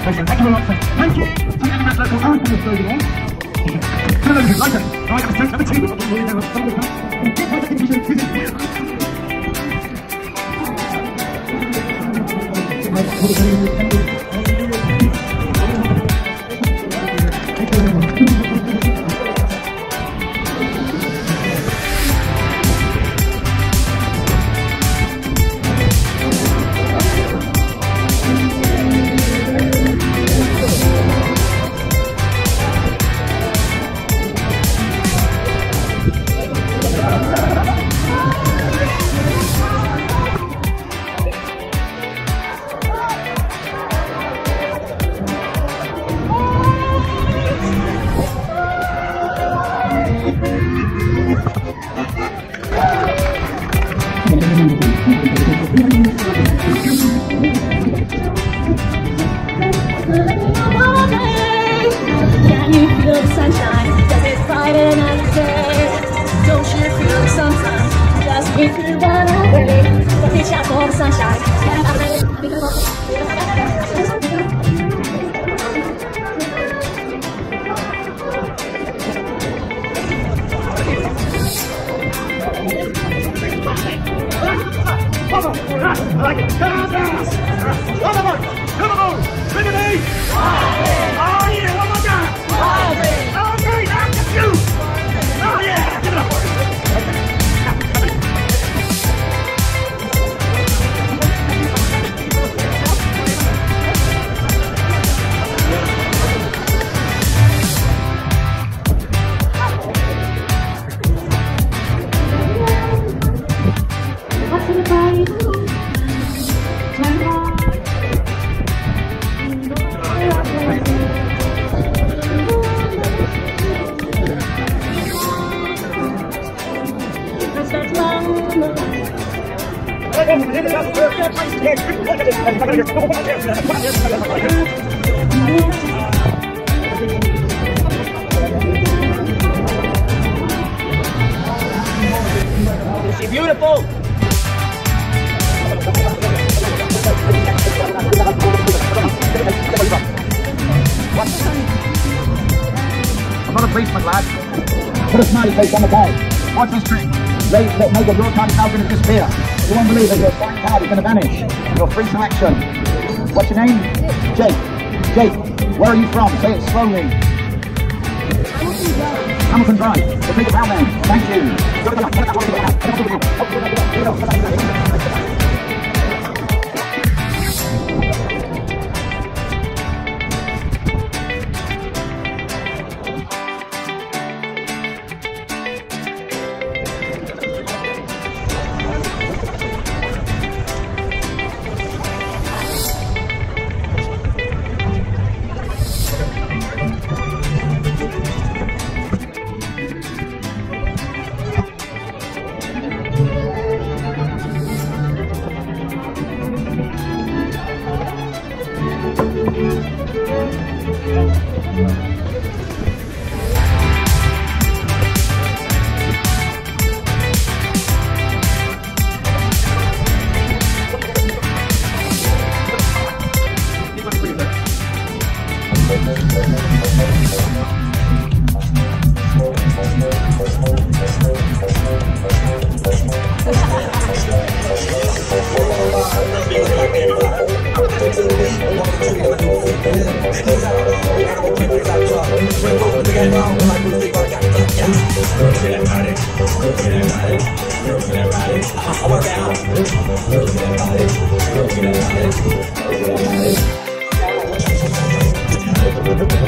Thank you very much. Thank you. To the Edinburgh local artists over there. Hello, like it. I got to take the team. Can you feel the sunshine? Does it brighten up the day? Don't you feel sometimes just if you run away? But reach out for the sunshine. Is she beautiful? I'm not a policeman, lad. Put a smiley face on the ball. Watch this trick. Make your time is now going to disappear. You won't believe it. Your flying card is going to vanish. Your free selection. What's your name? Jake. Jake, where are you from? Say it slowly. Hamilton Drive. We'll take it down then. Thank you. I work out.